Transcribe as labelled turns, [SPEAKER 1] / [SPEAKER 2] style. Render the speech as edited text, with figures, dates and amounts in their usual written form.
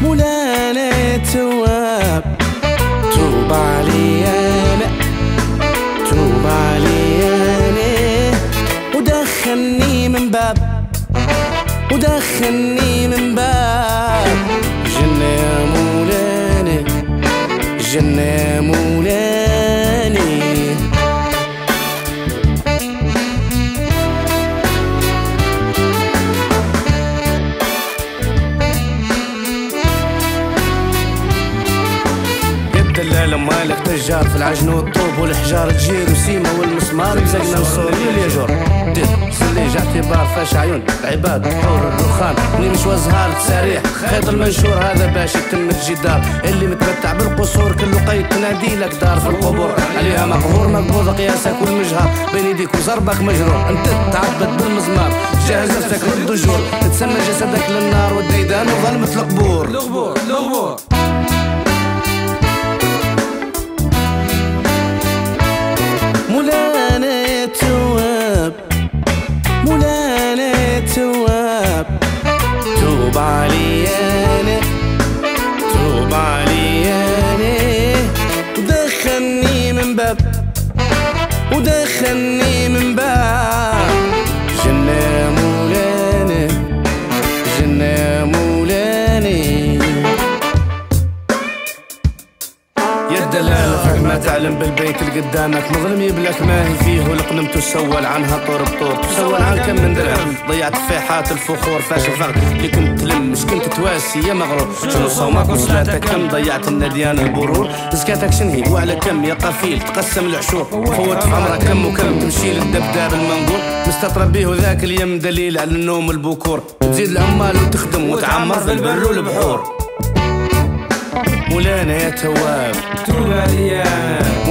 [SPEAKER 1] مولانا تواب، توب علي انا، توب علي انا، ودخلني من باب، ودخلني من باب جنة يا مولانا، جنة يا مولاني. دلالة مالك تجار في العجن والطوب والحجار، تجير وسيمة والمسمار لزقنا الصوريل يا جور. دير سلي جا اعتبار فاش عيون العباد بحور الدخان، منين شوا زهار تساريح خيط المنشور، هذا باش يتم الجدار اللي متمتع بالقصور، كل قيد تنادي لك دار في القبور، عليها مقهور مقبوض قياسك والمجهر بين يديك وزربك مجرور، انت تعبد بالمزمار جهز نفسك للضجور، تسمى جسدك للنار والديدان وظلمة القبور. القبور القبور مولانا تواب، مولانا تواب، توب علي انا، توب علي انا، ودخلني من باب، ودخلني من باب جنة يا مولانا، جنة يا مولاني. يا الدلالة فك ما تعلم بالبيت اللي قدامك، مظلم يبلك ما هي فيه ولقنم تسول عنها طور بطور، تسول عن كم من درهم ضيعت فيحات الفخور، فاش الفقد اللي كنت تلم مش كنت تواسي يا مغرور، شنو صومك وصلاتك كم ضيعت النديان البرور، زكاتك شنهي وعلى كم يا قفيل تقسم العشور، فوت في عمرك كم وكم تمشي للدبداب المنظور، مستطرب بيه وذاك اليم دليل على النوم البكور، تزيد العمال وتخدم وتعمر في البر والبحور. مولانا يا تواب، توب علي انا،